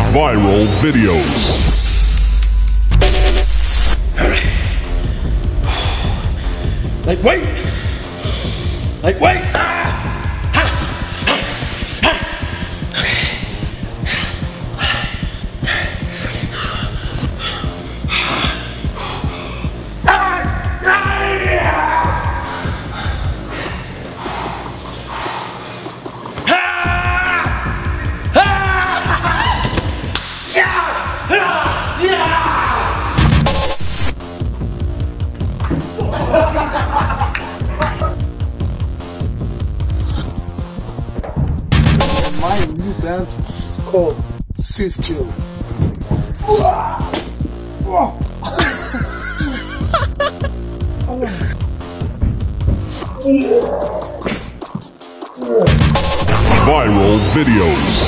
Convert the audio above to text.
Viral videos. Like wait! Like wait! My new band is called Swiss Chill. Viral videos.